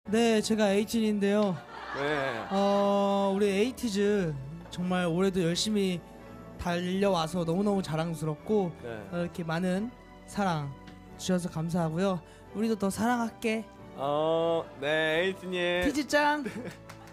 네, 제가 에이틴인데요. 네. 우리 에이티즈 정말 올해도 열심히 달려와서 너무너무 자랑스럽고 네. 이렇게 많은 사랑 주셔서 감사하고요. 우리도 더 사랑할게. 네, 에이티님. 티즈짱.